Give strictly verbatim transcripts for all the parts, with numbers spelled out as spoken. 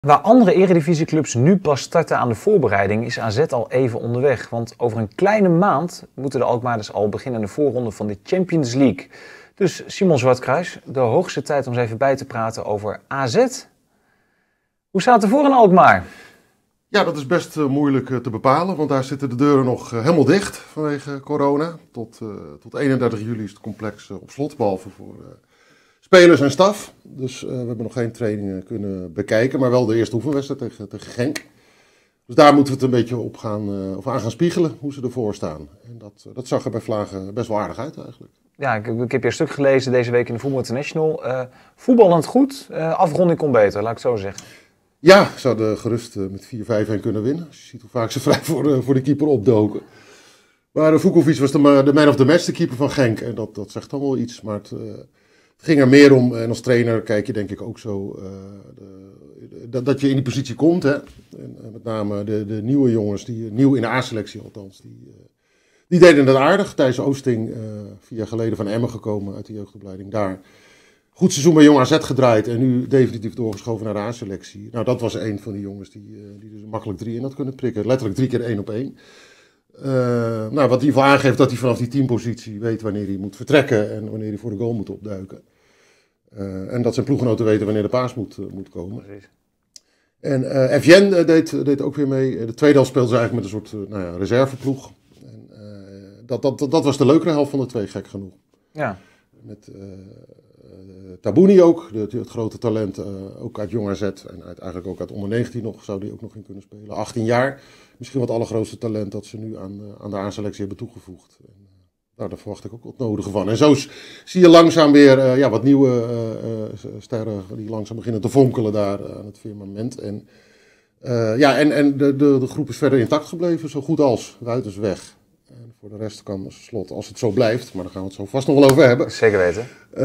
Waar andere eredivisieclubs nu pas starten aan de voorbereiding, is A Z al even onderweg. Want over een kleine maand moeten de Alkmaarders al beginnen aan de voorronde van de Champions League. Dus Simon Zwartkruis, de hoogste tijd om eens even bij te praten over A Z. Hoe staat het ervoor in Alkmaar? Ja, dat is best uh, moeilijk uh, te bepalen, want daar zitten de deuren nog uh, helemaal dicht vanwege corona. Tot, uh, tot eenendertig juli is het complex uh, op slot, behalve voor uh, spelers en staf. Dus uh, we hebben nog geen trainingen kunnen bekijken, maar wel de eerste oefenwedstrijd tegen, tegen Genk. Dus daar moeten we het een beetje op gaan, uh, of aan gaan spiegelen, hoe ze ervoor staan. En dat, uh, dat zag er bij Vlagen best wel aardig uit eigenlijk. Ja, ik, ik heb je een stuk gelezen deze week in de Voetbal International. Uh, voetballend goed, uh, afronding kon beter, laat ik het zo zeggen. Ja, ze hadden gerust uh, met vier vijf kunnen winnen. Als je ziet hoe vaak ze vrij voor de, voor de keeper opdoken. Maar uh, Vukovic was de, de man of the match, de keeper van Genk. En dat, dat zegt dan wel iets. Maar het, uh, het ging er meer om. En als trainer kijk je denk ik ook zo uh, de, de, dat je in die positie komt. Hè. En, uh, met name de, de nieuwe jongens, die, nieuw in de A-selectie althans. Die, uh, die deden het aardig. Thijs Oosting, uh, vier jaar geleden van Emmen gekomen uit de jeugdopleiding daar. Goed seizoen bij Jong A Z gedraaid en nu definitief doorgeschoven naar de A-selectie. Nou, dat was een van die jongens die, uh, die dus makkelijk drie in had kunnen prikken. Letterlijk drie keer één op één. Uh, nou, wat in ieder geval aangeeft dat hij vanaf die teampositie weet wanneer hij moet vertrekken en wanneer hij voor de goal moet opduiken. Uh, en dat zijn ploeggenoten weten wanneer de paas moet, uh, moet komen. Precies. En uh, Evjen uh, deed, deed ook weer mee. De tweede helft speelde ze eigenlijk met een soort uh, nou ja, reserveploeg. En, uh, dat, dat, dat, dat was de leukere helft van de twee, gek genoeg. Ja. Met... Uh, Uh, Tabouni ook, de, het grote talent, uh, ook uit Jong A Z en uit, eigenlijk ook uit onder negentien nog, zou die ook nog in kunnen spelen. achttien jaar, misschien wat allergrootste talent dat ze nu aan, uh, aan de A-selectie hebben toegevoegd. En, uh, nou, daar verwacht ik ook wat nodige van. En zo zie je langzaam weer uh, ja, wat nieuwe uh, uh, sterren die langzaam beginnen te vonkelen daar uh, aan het firmament. En, uh, ja, en, en de, de, de groep is verder intact gebleven, zo goed als. Ruiters weg. En voor de rest kan Slot, als het zo blijft, maar daar gaan we het zo vast nog wel over hebben. Zeker weten.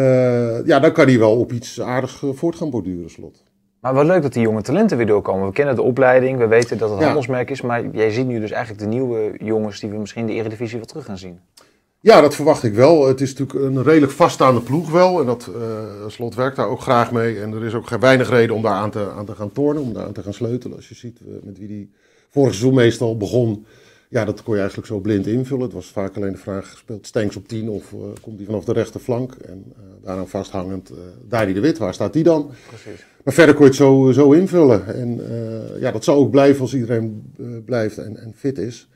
Uh, ja, dan kan hij wel op iets aardig uh, voort gaan borduren, Slot. Maar wat leuk dat die jonge talenten weer doorkomen. We kennen de opleiding, we weten dat het een ja. handelsmerk is, maar jij ziet nu dus eigenlijk de nieuwe jongens die we misschien in de Eredivisie wel terug gaan zien. Ja, dat verwacht ik wel. Het is natuurlijk een redelijk vaststaande ploeg wel. En dat uh, Slot werkt daar ook graag mee. En er is ook weinig reden om daar aan te, aan te gaan tornen, om daar aan te gaan sleutelen. Als je ziet uh, met wie die vorig seizoen meestal begon. Ja, dat kon je eigenlijk zo blind invullen. Het was vaak alleen de vraag, speelt Stenks op tien of uh, komt hij vanaf de rechterflank? En uh, daaraan vasthangend, uh, Dani de Wit, waar staat die dan? Precies. Maar verder kon je het zo, zo invullen. En uh, ja, dat zal ook blijven als iedereen uh, blijft en, en fit is.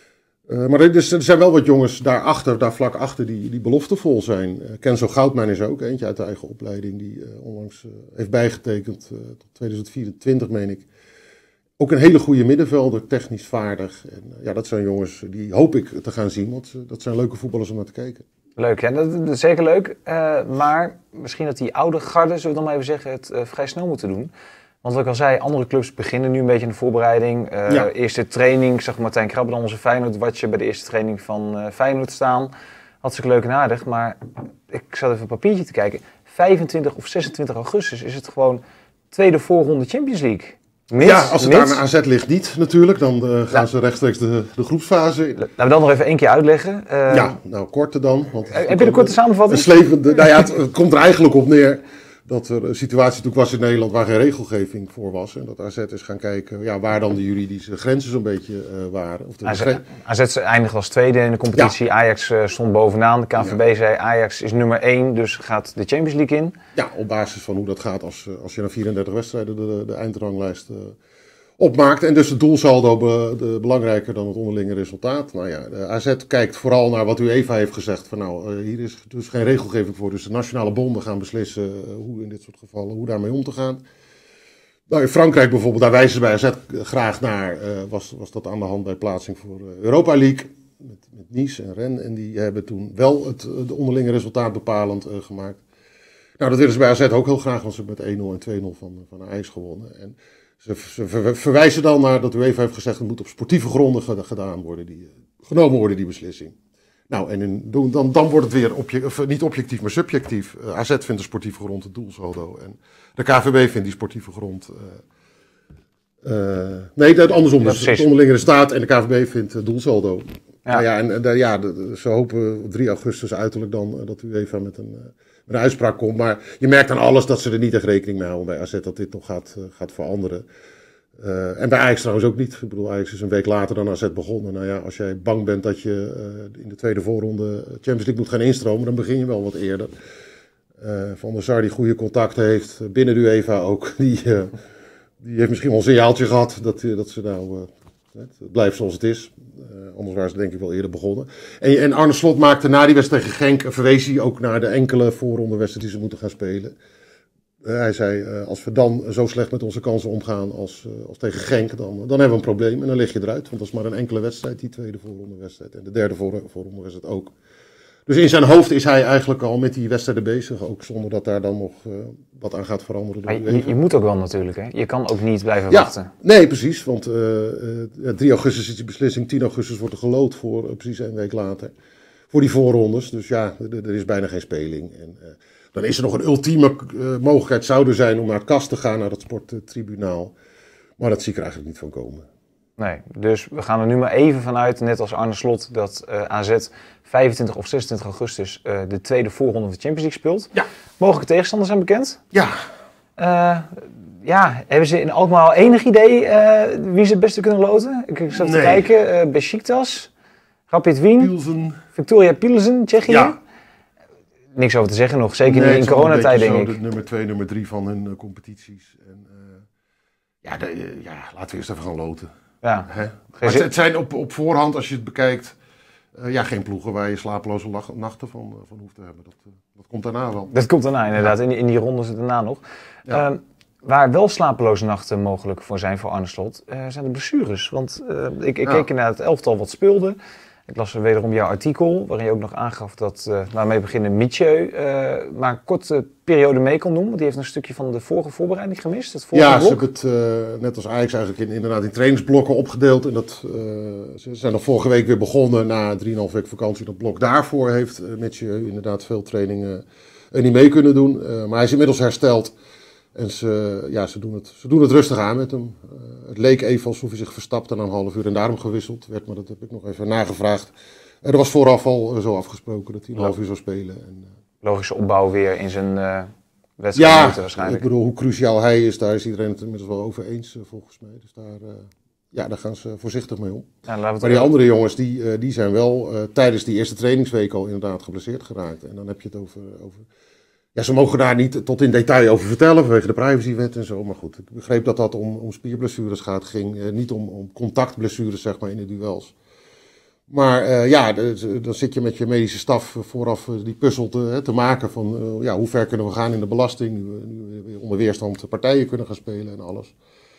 Uh, maar er, er zijn wel wat jongens daarachter, daar vlak achter, die, die beloftevol zijn. Uh, Kenzo Goudmijn is er ook eentje uit de eigen opleiding, die uh, onlangs uh, heeft bijgetekend uh, tot tweeduizend vierentwintig, meen ik. Ook een hele goede middenvelder, technisch vaardig. En ja, dat zijn jongens die hoop ik te gaan zien, want dat zijn leuke voetballers om naar te kijken. Leuk, ja, dat, dat is zeker leuk. Uh, maar misschien dat die oude garde, zullen we dan maar even zeggen, het uh, vrij snel moeten doen. Want wat ik al zei, andere clubs beginnen nu een beetje in de voorbereiding. Uh, ja. Eerste training, zag Martijn Krabbe dan onze Feyenoord-watje bij de eerste training van uh, Feyenoord staan. Hartstikke leuk en aardig, maar ik zat even een papiertje te kijken. vijfentwintig of zesentwintig augustus is het gewoon tweede voorronde Champions League. Mits, ja, als het mits. aan A Z ligt niet natuurlijk, dan uh, gaan ja. ze rechtstreeks de, de groepsfase in. Laten we dan nog even één keer uitleggen. Uh, ja, nou korte dan. Want uh, heb je de korte samenvatting? Een slevende, nou ja, het, het komt er eigenlijk op neer dat er een situatie natuurlijk was in Nederland waar geen regelgeving voor was. En dat A Z is gaan kijken ja, waar dan de juridische grenzen zo'n beetje uh, waren. Of de A Z, A Z eindigde als tweede in de competitie. Ja. Ajax uh, stond bovenaan. De K N V B ja. zei Ajax is nummer één, dus gaat de Champions League in. Ja, op basis van hoe dat gaat als, als je na vierendertig wedstrijden de, de eindranglijst uh, opmaakt. En dus het doelsaldo be, de, belangrijker dan het onderlinge resultaat. Nou ja, de A Z kijkt vooral naar wat UEFA heeft gezegd. Van nou, uh, hier is dus geen regelgeving voor. Dus de nationale bonden gaan beslissen uh, hoe in dit soort gevallen, hoe daarmee om te gaan. Nou, in Frankrijk bijvoorbeeld, daar wijzen ze bij A Z graag naar. Uh, was, was dat aan de hand bij plaatsing voor uh, Europa League. Met, met Nice en Rennes. En die hebben toen wel het de onderlinge resultaat bepalend uh, gemaakt. Nou, dat willen ze bij A Z ook heel graag. Want ze hebben met één nul en twee nul van, van Ajax gewonnen. En Ze, ze ver, verwijzen dan naar dat UEFA heeft gezegd, het moet op sportieve gronden gedaan worden, die, genomen worden, die beslissing. Nou, en in, dan, dan wordt het weer object, of niet objectief, maar subjectief. Uh, A Z vindt de sportieve grond het doelsaldo. En de K N V B vindt die sportieve grond... Uh, uh, nee, dat andersom. Dus het onderlinge staat en de K N V B vindt het doelsaldo. Ja. Nou ja, en uh, ja, de, de, ze hopen op drie augustus uiterlijk dan uh, dat UEFA met een... Uh, een uitspraak komt. Maar je merkt aan alles dat ze er niet echt rekening mee houden bij A Z dat dit nog gaat, uh, gaat veranderen. Uh, en bij Ajax trouwens ook niet. Ik bedoel, Ajax is een week later dan A Z begonnen. Nou ja, als jij bang bent dat je uh, in de tweede voorronde Champions League moet gaan instromen, dan begin je wel wat eerder. Uh, Van der Sar die goede contacten heeft, binnen de UEFA ook, die, uh, die heeft misschien wel een signaaltje gehad dat, uh, dat ze nou, uh, het blijft zoals het is. Uh, anders waren ze denk ik wel eerder begonnen. En, en Arne Slot maakte na die wedstrijd tegen Genk, verwees hij ook naar de enkele voorrondewedstrijden die ze moeten gaan spelen. Uh, hij zei, uh, als we dan zo slecht met onze kansen omgaan als, uh, als tegen Genk, dan, dan hebben we een probleem en dan lig je eruit. Want dat is maar een enkele wedstrijd, die tweede voorrondewedstrijd. En de derde voor, voorrondewedstrijd ook. Dus in zijn hoofd is hij eigenlijk al met die wedstrijden bezig, ook zonder dat daar dan nog uh, wat aan gaat veranderen. Maar je, je moet ook wel natuurlijk, hè? Je kan ook niet blijven ja, wachten. Nee, precies, want uh, uh, drie augustus is die beslissing, tien augustus wordt er geloot voor uh, precies een week later. Voor die voorrondes, dus ja, er, er is bijna geen speling. En, uh, dan is er nog een ultieme uh, mogelijkheid, zou er zijn om naar het kast te gaan, naar het sporttribunaal. Maar dat zie ik er eigenlijk niet van komen. Nee, dus we gaan er nu maar even vanuit, net als Arne Slot, dat uh, A Z vijfentwintig of zesentwintig augustus uh, de tweede voorronde van de Champions League speelt. Ja. Mogelijke tegenstanders zijn bekend? Ja. Uh, ja, hebben ze in Alkmaar al enig idee uh, wie ze het beste kunnen loten? Ik, ik zat nee. te kijken, uh, Besiktas, Rapid Wien, Pilsen. Victoria Pilsen, Tsjechië. Ja. Niks over te zeggen nog, zeker nee, niet in coronatijd denk ik. De nummer twee, nummer drie van hun uh, competities. En, uh, ja, de, uh, ja, laten we eerst even gaan loten. Ja. Hè? Maar het zijn op, op voorhand, als je het bekijkt, uh, ja, geen ploegen waar je slapeloze lach, nachten van, uh, van hoeft te hebben. Dat, uh, dat komt daarna wel. Dat komt daarna inderdaad, ja. in, die, in die ronde zit daarna nog. Ja. Uh, waar wel slapeloze nachten mogelijk voor zijn voor Arne Slot, uh, zijn de blessures. Want uh, ik, ik ja. keek naar het elftal wat speelde. Ik las wederom jouw artikel, waarin je ook nog aangaf dat, uh, waarmee beginnen Mitchell uh, maar een korte periode mee kon doen. Want die heeft een stukje van de vorige voorbereiding gemist. Het vorige ja, blok. ze hebben het uh, net als Ajax eigenlijk in, inderdaad in trainingsblokken opgedeeld. En dat, uh, ze zijn nog vorige week weer begonnen na drieënhalf week vakantie. Dat blok daarvoor heeft uh, Mitchell inderdaad veel trainingen uh, niet mee kunnen doen. Uh, maar hij is inmiddels hersteld. En ze, ja, ze, doen het, ze doen het rustig aan met hem. Uh, het leek even alsof hij zich verstapte na een half uur en daarom gewisseld werd. Maar dat heb ik nog even nagevraagd. Er was vooraf al uh, zo afgesproken dat hij een half uur zou spelen. En, uh, logische opbouw weer in zijn uh, wedstrijd ja, waarschijnlijk. Ik bedoel, hoe cruciaal hij is, daar is iedereen het inmiddels wel over eens uh, volgens mij. Dus daar, uh, ja, daar gaan ze voorzichtig mee om. Ja, maar die wel. andere jongens, die, uh, die zijn wel uh, tijdens die eerste trainingsweek al inderdaad geblesseerd geraakt. En dan heb je het over... over Ja, ze mogen daar niet tot in detail over vertellen vanwege de privacywet en zo. Maar goed, ik begreep dat dat om, om spierblessures gaat. ging eh, niet om, om contactblessures, zeg maar, in de duels. Maar uh, ja, de, dan zit je met je medische staf vooraf uh, die puzzel te, te maken van... Uh, ja, hoe ver kunnen we gaan in de belasting, nu we, nu we weer onder weerstand partijen kunnen gaan spelen en alles.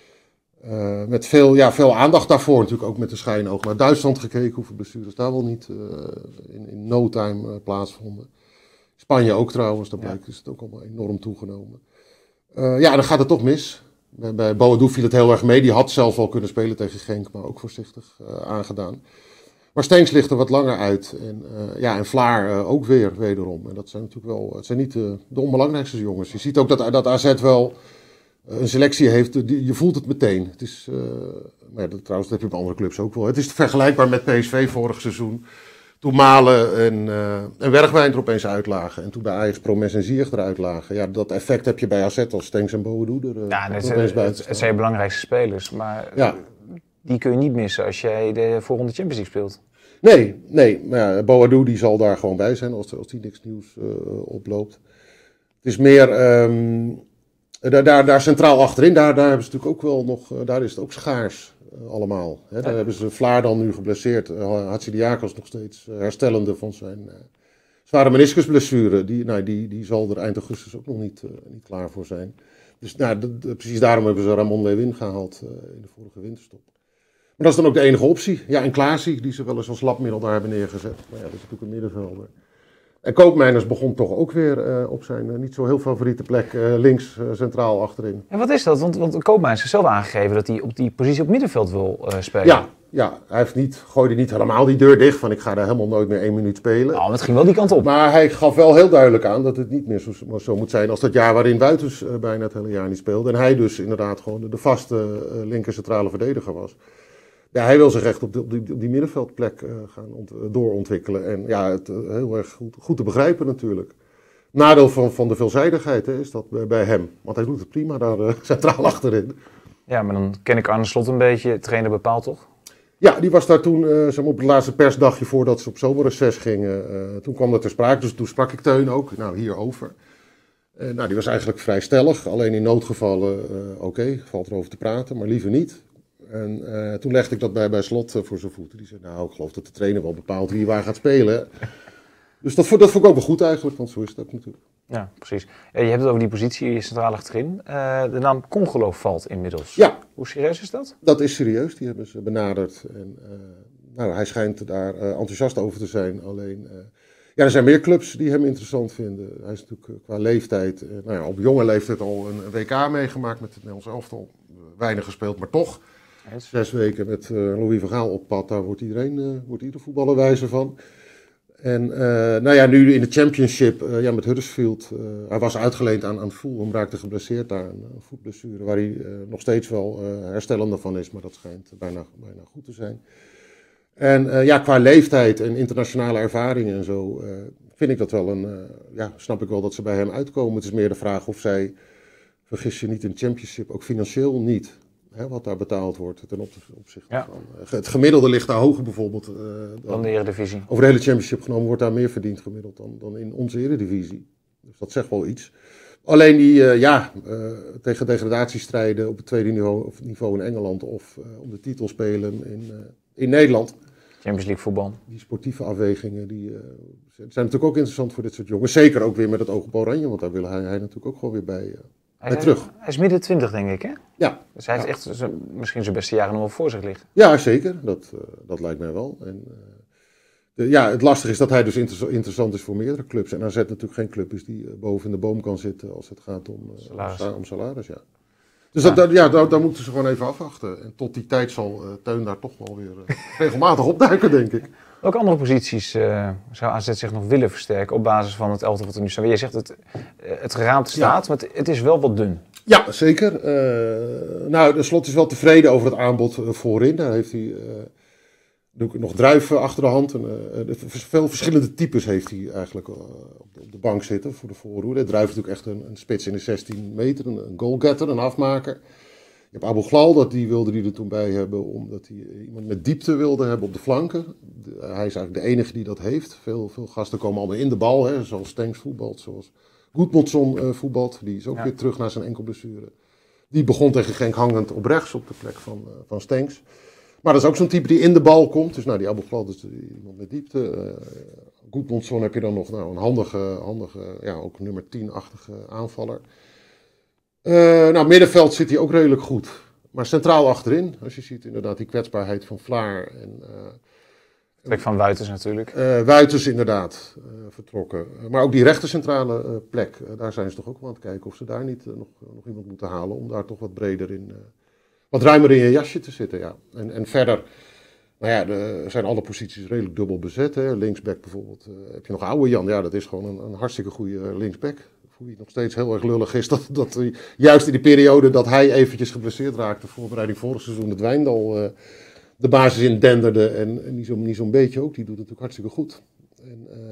Uh, met veel, ja, veel aandacht daarvoor, natuurlijk ook met de schijnoog naar Duitsland gekeken, hoeveel blessures daar wel niet uh, in, in no time uh, plaatsvonden. Spanje ook trouwens, daar blijkt, is het ook allemaal enorm toegenomen. Uh, ja, dan gaat het toch mis. Bij, bij Boadou viel het heel erg mee. Die had zelf al kunnen spelen tegen Genk, maar ook voorzichtig uh, aangedaan. Maar Stenks ligt er wat langer uit. En, uh, ja, en Vlaar uh, ook weer, wederom. En dat zijn natuurlijk wel, het zijn niet uh, de onbelangrijkste jongens. Je ziet ook dat, dat A Z wel uh, een selectie heeft, die, je voelt het meteen. Het is, uh, maar ja, dat, trouwens, dat heb je bij andere clubs ook wel. Het is vergelijkbaar met P S V vorig seizoen. Toen Malen en, uh, en Bergwijn er opeens uitlagen. En toen bij Ajax Promes en Ziyech eruit lagen. Ja, dat effect heb je bij A Z als Stenks en Boadou er uh, ja, het, opeens buiten staan. Het zijn je belangrijkste spelers. Maar ja. die kun je niet missen als jij de volgende Champions League speelt. Nee, nee. Maar ja, Boadou die zal daar gewoon bij zijn als, als die niks nieuws uh, oploopt. Het is meer... Um, daar, daar, daar centraal achterin, daar, daar hebben ze natuurlijk ook wel nog... Uh, daar is het ook schaars. Uh, allemaal. Hè. Daar ja. hebben ze Vlaar dan nu geblesseerd. Uh, Hatsidiakos nog steeds uh, herstellende van zijn uh, zware meniscusblessure. Die, nou, die, die zal er eind augustus ook nog niet, uh, niet klaar voor zijn. Dus nou, d- d- precies daarom hebben ze Ramon Lewin gehaald uh, in de vorige winterstop. Maar dat is dan ook de enige optie. Ja, en Klaasie, die ze wel eens als labmiddel daar hebben neergezet. Maar ja, dat is natuurlijk een middenvelder. En Koopmeiners begon toch ook weer uh, op zijn uh, niet zo heel favoriete plek uh, links uh, centraal achterin. En wat is dat? Want, want Koopmeiners heeft zelf aangegeven dat hij op die positie op middenveld wil uh, spelen. Ja, ja, hij heeft niet, gooide niet helemaal die deur dicht van ik ga daar helemaal nooit meer één minuut spelen. Nou, het ging wel die kant op. Maar hij gaf wel heel duidelijk aan dat het niet meer zo, zo moet zijn als dat jaar waarin Buitens uh, bijna het hele jaar niet speelde. En hij dus inderdaad gewoon de, de vaste uh, linker centrale verdediger was. Ja, hij wil zich echt op, de, op, die, op die middenveldplek uh, gaan ont, uh, doorontwikkelen. En ja, het, uh, heel erg goed, goed te begrijpen natuurlijk. Nadeel van, van de veelzijdigheid hè, is dat bij, bij hem. Want hij doet het prima daar uh, centraal achterin. Ja, maar dan ken ik Arne Slot een beetje. Trainer bepaalt toch? Ja, die was daar toen uh, zeg maar op het laatste persdagje voordat ze op zomerreces gingen. Uh, toen kwam dat ter sprake, dus toen sprak ik Teun ook nou, hierover. Uh, nou, die was eigenlijk vrij stellig. Alleen in noodgevallen, uh, oké, okay, valt erover te praten, maar liever niet. En uh, toen legde ik dat bij, bij Slot uh, voor zijn voeten. Die zei, nou, ik geloof dat de trainer wel bepaalt wie waar gaat spelen. Dus dat, dat vond ik ook wel goed eigenlijk, want zo is het ook natuurlijk. Ja, precies. Je hebt het over die positie centraal achterin. Uh, de naam Congolo valt inmiddels. Ja. Hoe serieus is dat? Dat is serieus, die hebben ze benaderd. En, uh, nou, hij schijnt daar uh, enthousiast over te zijn. Alleen, uh, ja, er zijn meer clubs die hem interessant vinden. Hij is natuurlijk uh, qua leeftijd, uh, nou ja, op jonge leeftijd al een W K meegemaakt met het Nederlands elftal. Uh, weinig gespeeld, maar toch. Yes. Zes weken met uh, Louis van Gaal op pad, daar wordt iedereen, uh, wordt ieder voetballer wijzer van. En uh, nou ja, nu in de Championship, uh, ja, met Huddersfield, uh, hij was uitgeleend aan, aan Fulham, raakte geblesseerd daar, een uh, voetblessure, waar hij uh, nog steeds wel uh, herstellende van is, maar dat schijnt bijna, bijna goed te zijn. En uh, ja, qua leeftijd en internationale ervaringen en zo, uh, vind ik dat wel een, uh, ja, snap ik wel dat ze bij hem uitkomen. Het is meer de vraag of zij, vergis je niet in de Championship, ook financieel niet. Hè, wat daar betaald wordt ten opzichte ja. van. Het gemiddelde ligt daar hoger bijvoorbeeld. Uh, dan, dan de Eredivisie. Over de hele Championship genomen wordt daar meer verdiend gemiddeld dan, dan in onze Eredivisie. Dus dat zegt wel iets. Alleen die, uh, ja, uh, tegen degradatiestrijden op het tweede niveau, of niveau in Engeland of uh, om de titel spelen in, uh, in Nederland. Champions League voetbal. Die sportieve afwegingen, die uh, zijn natuurlijk ook interessant voor dit soort jongens. Zeker ook weer met het oog op Oranje, want daar wil hij, hij natuurlijk ook gewoon weer bij... Uh, Hij is, terug. hij is midden twintig, denk ik, hè? Ja. Dus hij heeft ja. echt zijn, misschien zijn beste jaren nog wel voor zich liggen. Ja, zeker. Dat, uh, dat lijkt mij wel. En, uh, de, ja, het lastige is dat hij dus inter- interessant is voor meerdere clubs. En A Z natuurlijk geen club is die uh, boven in de boom kan zitten als het gaat om uh, salaris. Om, om salaris ja. Dus ja. Dat, ja, daar, daar moeten ze gewoon even afwachten. En tot die tijd zal uh, Teun daar toch wel weer uh, regelmatig opduiken, denk ik. Welke andere posities uh, zou A Z zich nog willen versterken op basis van het elftal wat er nu staat? Je zegt het, uh, het geraamte staat, ja. maar het, het is wel wat dun. Ja, zeker. Uh, nou, de Slot is wel tevreden over het aanbod uh, voorin. Daar heeft hij uh, nog druiven achter de hand. En, uh, veel verschillende types heeft hij eigenlijk uh, op, de, op de bank zitten voor de voorhoede. Druif is natuurlijk echt een, een spits in de zestien meter, een, een goalgetter, een afmaker. Je hebt Abu Ghlal, dat die wilde hij er toen bij hebben, omdat hij iemand met diepte wilde hebben op de flanken. De, hij is eigenlijk de enige die dat heeft. Veel, veel gasten komen allemaal in de bal, hè, zoals Stenks voetbalt, zoals Goedmondson uh, voetbalt. Die is ook ja. weer terug naar zijn enkelblessure. Die begon tegen Genk hangend op rechts, op de plek van, uh, van Stenks. Maar dat is ook zo'n type die in de bal komt. Dus nou, die Abu Ghlal is iemand met diepte. Uh, Goedmondson heb je dan nog nou, een handige, handige ja, ook nummer tien-achtige aanvaller. Uh, nou, middenveld zit hij ook redelijk goed. Maar centraal achterin, als je ziet inderdaad die kwetsbaarheid van Vlaar. En, uh, plek van Wuiters natuurlijk. Uh, Wuiters inderdaad, uh, vertrokken. Uh, maar ook die rechtercentrale uh, plek, uh, daar zijn ze toch ook wel aan het kijken of ze daar niet uh, nog, uh, nog iemand moeten halen. Om daar toch wat breder in, uh, wat ruimer in je jasje te zitten. Ja. En, en verder, nou ja, de, zijn alle posities redelijk dubbel bezet. Hè. Linksback bijvoorbeeld, uh, heb je nog oude Jan, ja dat is gewoon een, een hartstikke goede linksback. Hoe hij nog steeds heel erg lullig is, dat, dat hij, juist in die periode dat hij eventjes geblesseerd raakte, voorbereiding vorig seizoen, dat Wijndal uh, de basis in denderde en, en niet zo'n niet zo'n beetje ook, die doet het natuurlijk hartstikke goed. En, uh,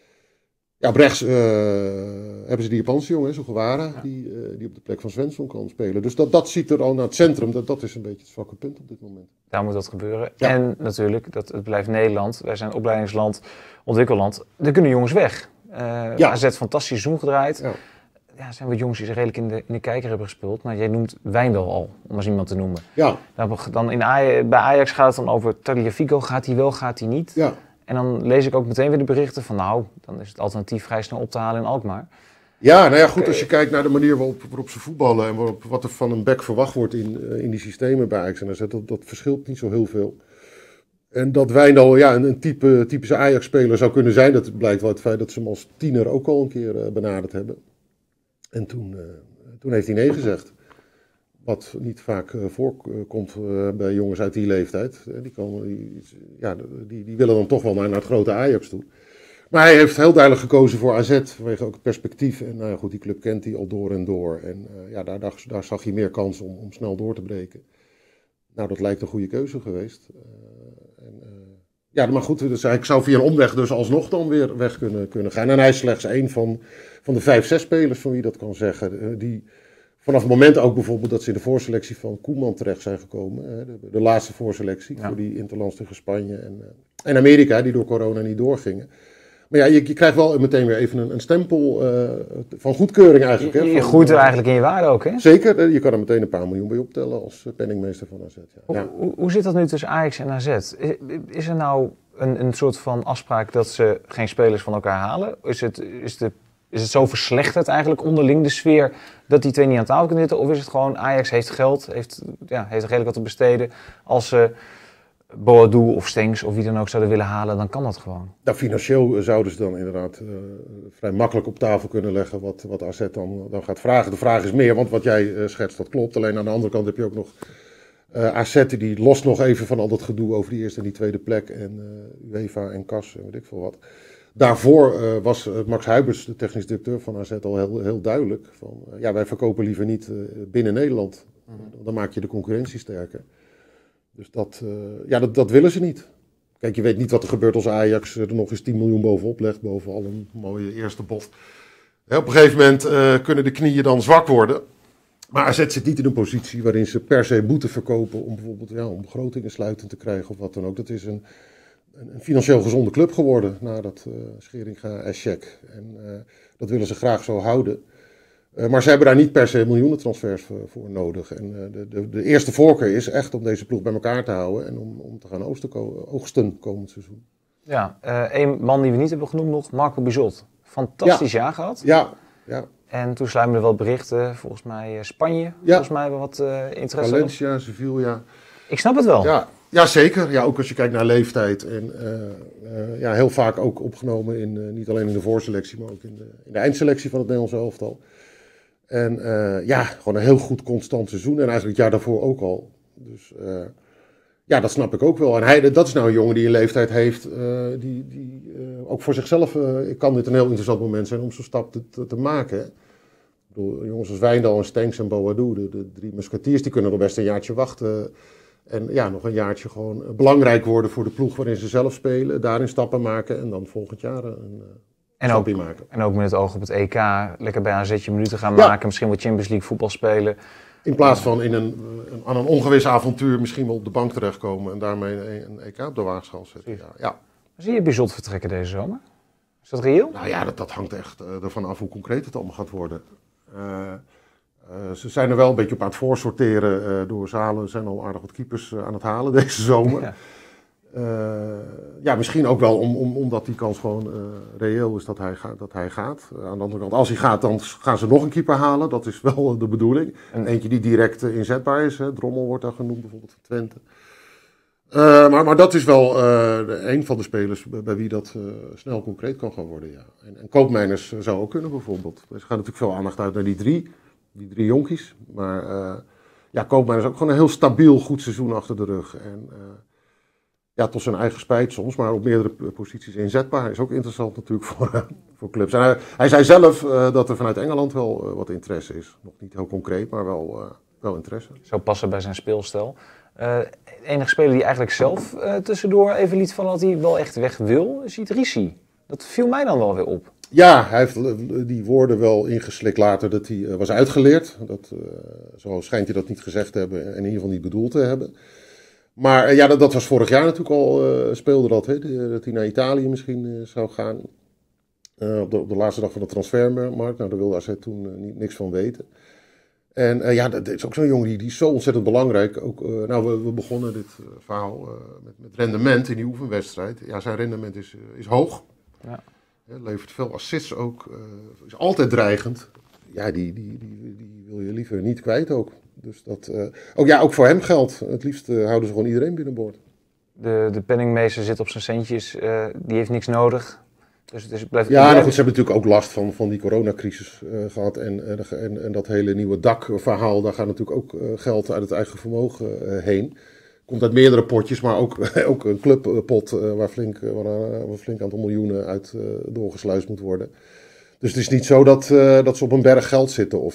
ja, op rechts uh, hebben ze die Japanse jongen, Sugawara, ja. die, uh, die op de plek van Svensson kan spelen. Dus dat, dat ziet er al naar het centrum, dat, dat is een beetje het zwakke punt op dit moment. Daar moet dat gebeuren. Ja. En natuurlijk, dat, het blijft Nederland, wij zijn opleidingsland, ontwikkelland, er kunnen jongens weg. Uh, ja. A Z fantastisch seizoen gedraaid. Ja. Ja, zijn wat jongens die ze redelijk in de, in de kijker hebben gespeeld. Maar jij noemt Wijndal al, om eens iemand te noemen. Ja. Dan, dan in Aj- bij Ajax gaat het dan over Tagliafico. Gaat hij wel, gaat hij niet? Ja. En dan lees ik ook meteen weer de berichten van nou, dan is het alternatief vrij snel op te halen in Alkmaar. Ja, nou ja, goed, als je kijkt naar de manier waarop, waarop ze voetballen en waarop, wat er van een back verwacht wordt in, uh, in die systemen bij Ajax en A Z, dat, dat verschilt niet zo heel veel. En dat Wijndal ja, een, een type, typische Ajax-speler zou kunnen zijn, dat blijkt wel het feit dat ze hem als tiener ook al een keer uh, benaderd hebben. En toen, uh, toen heeft hij nee gezegd. Wat niet vaak uh, voorkomt uh, bij jongens uit die leeftijd. Die, komen, die, ja, die, die willen dan toch wel naar, naar het grote Ajax toe. Maar hij heeft heel duidelijk gekozen voor A Z, vanwege ook het perspectief. En nou ja, goed, die club kent hij al door en door. En uh, ja, daar, daar, daar zag hij meer kans om, om snel door te breken. Nou, dat lijkt een goede keuze geweest. Uh, en, uh, ja, maar goed, dus ik zou via een omweg dus alsnog dan weer weg kunnen, kunnen gaan. En hij is slechts één van, van de vijf, zes spelers van wie dat kan zeggen. Die vanaf het moment ook bijvoorbeeld dat ze in de voorselectie van Koeman terecht zijn gekomen. De, de laatste voorselectie ja. voor die interlands tegen Spanje en, en Amerika, die door corona niet doorgingen. Maar ja, je, je krijgt wel meteen weer even een, een stempel uh, van goedkeuring eigenlijk. Je, je hè, groeit er eigenlijk in je waarde ook, hè? Zeker, je kan er meteen een paar miljoen bij optellen als penningmeester van A Z. Ja. Ja. Hoe, hoe zit dat nu tussen Ajax en A Z? Is, is er nou een, een soort van afspraak dat ze geen spelers van elkaar halen? Is het, is de, is het zo verslechterd eigenlijk onderling de sfeer dat die twee niet aan tafel kunnen zitten? Of is het gewoon Ajax heeft geld, heeft, ja, heeft er redelijk wat te besteden als ze... Boadu of Stenks of wie dan ook zouden willen halen, dan kan dat gewoon. Nou, financieel zouden ze dan inderdaad uh, vrij makkelijk op tafel kunnen leggen wat, wat A Z dan, dan gaat vragen. De vraag is meer, want wat jij uh, schetst, dat klopt. Alleen aan de andere kant heb je ook nog uh, A Z die lost nog even van al dat gedoe over die eerste en die tweede plek. En uh, UEFA en C A S en weet ik veel wat. Daarvoor uh, was uh, Max Huibers, de technisch directeur van A Z, al heel, heel duidelijk. Van, uh, ja, wij verkopen liever niet uh, binnen Nederland. Mm-hmm. Dan maak je de concurrentie sterker. Dus dat, uh, ja, dat, dat willen ze niet. Kijk, je weet niet wat er gebeurt als Ajax er nog eens tien miljoen bovenop legt, bovenal een mooie eerste bod. He, op een gegeven moment uh, kunnen de knieën dan zwak worden. Maar A Z zit niet in een positie waarin ze per se moeten verkopen om bijvoorbeeld ja, om begrotingen sluitend te krijgen of wat dan ook. Dat is een, een, een financieel gezonde club geworden nadat uh, Scheringa en Scek. En uh, dat willen ze graag zo houden. Uh, maar ze hebben daar niet per se miljoenen transfers voor, voor nodig. En uh, de, de, de eerste voorkeur is echt om deze ploeg bij elkaar te houden en om, om te gaan oosten, oogsten komend seizoen. Ja, uh, een man die we niet hebben genoemd nog, Marco Bizot. Fantastisch ja. jaar gehad. Ja, ja. En toen sluimen er wel berichten, volgens mij uh, Spanje, ja. volgens mij wel wat uh, interesse. Valencia, Sevilla. Ik snap het wel. Ja, ja, zeker. Ja, ook als je kijkt naar leeftijd. En uh, uh, ja, heel vaak ook opgenomen, in, uh, niet alleen in de voorselectie, maar ook in de, in de eindselectie van het Nederlandse elftal. En uh, ja, gewoon een heel goed constant seizoen. En eigenlijk het jaar daarvoor ook al. Dus uh, ja, dat snap ik ook wel. En hij, dat is nou een jongen die een leeftijd heeft, uh, die, die uh, ook voor zichzelf, uh, kan dit een heel interessant moment zijn om zo'n stap te, te, te maken. Hè? Ik bedoel, jongens als Wijndal en Stenks en Boadu, de, de drie musketiers, die kunnen nog best een jaartje wachten. En ja, nog een jaartje gewoon belangrijk worden voor de ploeg waarin ze zelf spelen. Daarin stappen maken en dan volgend jaar een... En ook, maken. en ook met het oog op het E K, lekker bij A Z je minuten gaan ja. maken, misschien wel Champions League voetbal spelen. In plaats van in een, een, aan een ongewis avontuur misschien wel op de bank terechtkomen en daarmee een, een E K op de waagschaal zetten. Ja, ja. Zie je Bizot vertrekken deze zomer? Is dat reëel? Nou ja, dat, dat hangt echt uh, ervan af hoe concreet het allemaal gaat worden. Uh, uh, ze zijn er wel een beetje op aan het voorsorteren uh, door Zalen. Er zijn al aardig wat keepers uh, aan het halen deze zomer. Ja. Uh, ja, misschien ook wel om, om, omdat die kans gewoon uh, reëel is dat hij, ga, dat hij gaat. Uh, aan de andere kant, als hij gaat, dan gaan ze nog een keeper halen. Dat is wel de bedoeling. En eentje die direct uh, inzetbaar is. Hè. Drommel wordt daar genoemd, bijvoorbeeld van Twente. Uh, maar, maar dat is wel uh, een van de spelers bij, bij wie dat uh, snel concreet kan gaan worden. Ja. En, en Koopmeiners uh, zou ook kunnen bijvoorbeeld. Er gaat natuurlijk veel aandacht uit naar die drie. Die drie jonkies. Maar uh, ja, Koopmeiners ook gewoon een heel stabiel, goed seizoen achter de rug. En... Uh, Ja, tot zijn eigen spijt soms, maar op meerdere posities inzetbaar. Is ook interessant natuurlijk voor, voor clubs. En hij, hij zei zelf uh, dat er vanuit Engeland wel uh, wat interesse is. Nog niet heel concreet, maar wel, uh, wel interesse. Zou passen bij zijn speelstijl. Uh, de enige speler die eigenlijk zelf uh, tussendoor even liet vallen dat hij wel echt weg wil, is Idrissi. Dat viel mij dan wel weer op. Ja, hij heeft die woorden wel ingeslikt later dat hij uh, was uitgeleerd. Dat, uh, zo schijnt hij dat niet gezegd te hebben en in ieder geval niet bedoeld te hebben. Maar ja, dat, dat was vorig jaar natuurlijk al, uh, speelde dat, hè, dat hij naar Italië misschien uh, zou gaan. Uh, op, de, op de laatste dag van de transfermarkt. Nou, daar wilde A Z toen uh, niet, niks van weten. En uh, ja, dat is ook zo'n jongen die, die is zo ontzettend belangrijk. Ook, uh, nou, we, we begonnen dit uh, verhaal uh, met, met rendement in die oefenwedstrijd. Ja, zijn rendement is, uh, is hoog. Ja. Ja, levert veel assists ook. Uh, is altijd dreigend. Ja, die, die, die, die wil je liever niet kwijt ook. Dus dat, uh, ook, ja, ook voor hem geldt. Het liefst uh, houden ze gewoon iedereen binnenboord. De, de penningmeester zit op zijn centjes. Uh, die heeft niks nodig. Dus, dus het blijft ja, nou goed, ze hebben natuurlijk ook last van, van die coronacrisis uh, gehad. En, en, en dat hele nieuwe dakverhaal, daar gaat natuurlijk ook uh, geld uit het eigen vermogen uh, heen. Komt uit meerdere potjes, maar ook, ook een clubpot uh, waar, flink, uh, waar een flink aantal miljoenen uit uh, doorgesluist moet worden. Dus het is niet zo dat, uh, dat ze op een berg geld zitten of zo.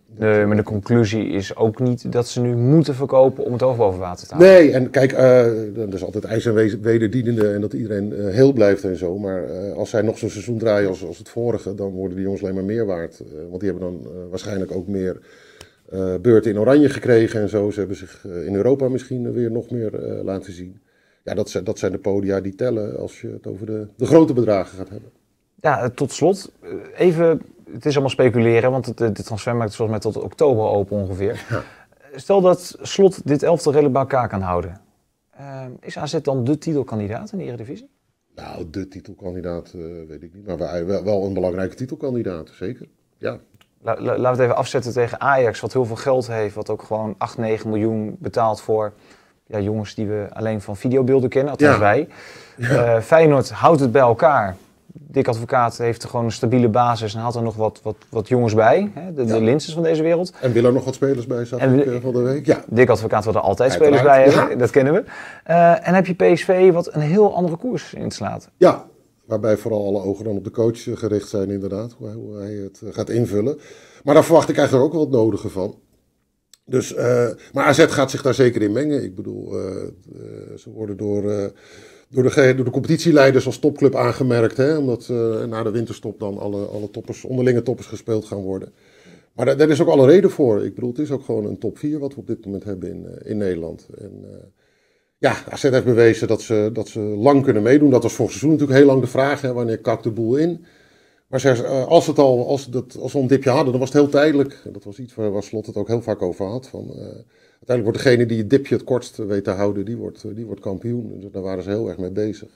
Nee, maar de conclusie is ook niet dat ze nu moeten verkopen om het hoofd boven water te houden. Nee, en kijk, uh, er is altijd ijs en wederdienende en dat iedereen uh, heel blijft en zo. Maar uh, als zij nog zo'n seizoen draaien als, als het vorige, dan worden die jongens alleen maar meer waard. Uh, want die hebben dan uh, waarschijnlijk ook meer uh, beurten in oranje gekregen en zo. Ze hebben zich uh, in Europa misschien weer nog meer uh, laten zien. Ja, dat, dat zijn de podia die tellen als je het over de, de grote bedragen gaat hebben. Ja, tot slot, even, het is allemaal speculeren, want het, de transfermarkt is volgens mij tot oktober open ongeveer. Ja. Stel dat Slot dit elftal redelijk bij elkaar kan houden. Uh, is A Z dan de titelkandidaat in de Eredivisie? Nou, de titelkandidaat uh, weet ik niet, maar wel, wel een belangrijke titelkandidaat, zeker. Ja. La, la, laten we het even afzetten tegen Ajax, wat heel veel geld heeft, wat ook gewoon acht, negen miljoen betaalt voor ja, jongens die we alleen van videobeelden kennen, althans ja. wij. Ja. Uh, Feyenoord houdt het bij elkaar. Dick Advocaat heeft er gewoon een stabiele basis en haalt er nog wat, wat, wat jongens bij. Hè? De, ja. de Linses van deze wereld. En wil er nog wat spelers bij, zat en, ik uh, van de week. Ja. Dick Advocaat wil er altijd Uiteraard. spelers bij hebben, ja. dat kennen we. Uh, en heb je P S V wat een heel andere koers inslaat. Ja, waarbij vooral alle ogen dan op de coach gericht zijn inderdaad. Hoe hij, hoe hij het gaat invullen. Maar daar verwacht ik eigenlijk ook wel het nodige van. Dus, uh, maar A Z gaat zich daar zeker in mengen. Ik bedoel, uh, uh, ze worden door... Uh, Door de, door de competitieleiders als topclub aangemerkt, hè, omdat uh, na de winterstop dan alle, alle toppers, onderlinge toppers gespeeld gaan worden. Maar daar, daar is ook alle reden voor. Ik bedoel, het is ook gewoon een top vier wat we op dit moment hebben in, uh, in Nederland. En, uh, ja, A Z heeft bewezen dat ze, dat ze lang kunnen meedoen. Dat was vorig seizoen natuurlijk heel lang de vraag, hè, wanneer kakt de boel in. Maar ze, uh, als, het al, als, dat, als we een dipje hadden, dan was het heel tijdelijk. En dat was iets waar, waar Slot het ook heel vaak over had. Van, uh, uiteindelijk wordt degene die het dipje het kortst weet te houden, die wordt, die wordt kampioen. Dus daar waren ze heel erg mee bezig.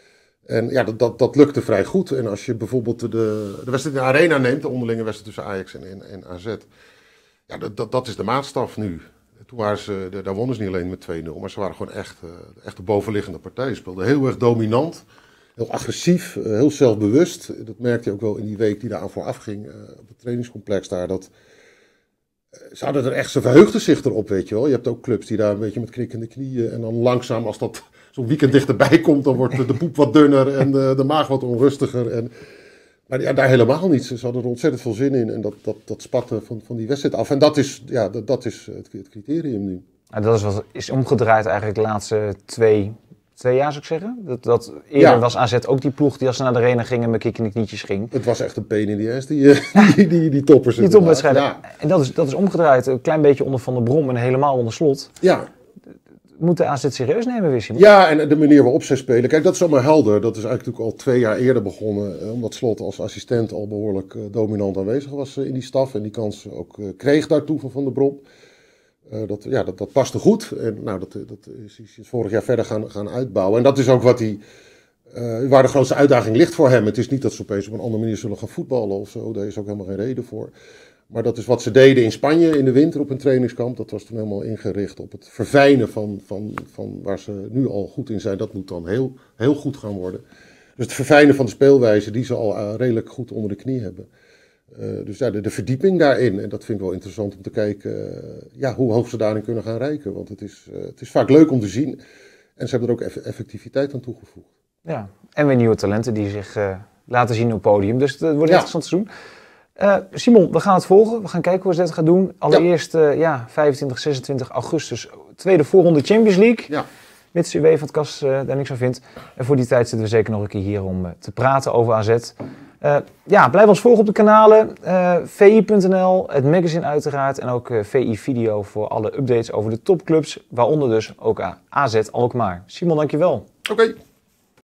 En ja, dat, dat, dat lukte vrij goed. En als je bijvoorbeeld de, de wedstrijd in de Arena neemt, de onderlinge wedstrijd tussen Ajax en, en, en A Z. Ja, dat, dat, dat is de maatstaf nu. Toen waren ze, daar wonnen ze niet alleen met twee nul, maar ze waren gewoon echt, echt de bovenliggende partij. Ze speelden heel erg dominant, heel agressief, heel zelfbewust. Dat merkte je ook wel in die week die daar vooraf ging op het trainingscomplex daar. Dat, ze hadden er echt, ze verheugden zich erop, weet je wel. Je hebt ook clubs die daar een beetje met knikkende knieën en dan langzaam, als dat zo'n weekend dichterbij komt, dan wordt de poep wat dunner en de, de maag wat onrustiger. En, maar ja, daar helemaal niet. Ze hadden er ontzettend veel zin in en dat, dat, dat spatte van, van die wedstrijd af. En dat is, ja, dat, dat is het, het criterium nu. En dat is wat is omgedraaid eigenlijk de laatste twee, twee jaar, zou ik zeggen. Dat, dat eerder ja. was A Z ook die ploeg die als ze naar de arena gingen met kick in de knietjes ging. Het was echt een pain in the ass, die, die, die, die, die toppers. Die topwedstrijden. Ja. En dat is, dat is omgedraaid. Een klein beetje onder Van der Brom en helemaal onder Slot. Ja. Moet de A Z serieus nemen, wist je? Ja, en de manier waarop zij spelen. Kijk, dat is allemaal helder. Dat is eigenlijk al twee jaar eerder begonnen. Omdat Slot als assistent al behoorlijk uh, dominant aanwezig was uh, in die staf. En die kans ook uh, kreeg daartoe van Van der Brom. Uh, dat, ja, dat, dat paste goed. En nou, dat, dat is, is vorig jaar verder gaan, gaan uitbouwen. En dat is ook wat hij, uh, waar de grootste uitdaging ligt voor hem. Het is niet dat ze opeens op een andere manier zullen gaan voetballen of zo. Daar is ook helemaal geen reden voor. Maar dat is wat ze deden in Spanje in de winter op een trainingskamp. Dat was toen helemaal ingericht op het verfijnen van, van, van waar ze nu al goed in zijn. Dat moet dan heel, heel goed gaan worden. Dus het verfijnen van de speelwijze die ze al uh, redelijk goed onder de knie hebben. Uh, dus ja, de, de verdieping daarin. En dat vind ik wel interessant om te kijken uh, ja, hoe hoog ze daarin kunnen gaan reiken. Want het is, uh, het is vaak leuk om te zien. En ze hebben er ook eff- effectiviteit aan toegevoegd. Ja, en weer nieuwe talenten die zich uh, laten zien op het podium. Dus het wordt een ja. interessant seizoen. Uh, Simon, we gaan het volgen. We gaan kijken hoe ze dat gaan doen. Allereerst ja. Uh, ja, vijfentwintig, zesentwintig augustus, tweede voorronde Champions League. Ja. Mits U W van het Kas uh, daar niks aan vindt. En voor die tijd zitten we zeker nog een keer hier om uh, te praten over A Z. Uh, ja, blijf ons volgen op de kanalen. Uh, V I punt N L, het magazine uiteraard. En ook uh, V I Video voor alle updates over de topclubs. Waaronder dus ook A Z Alkmaar. Simon, dankjewel. Oké. Okay.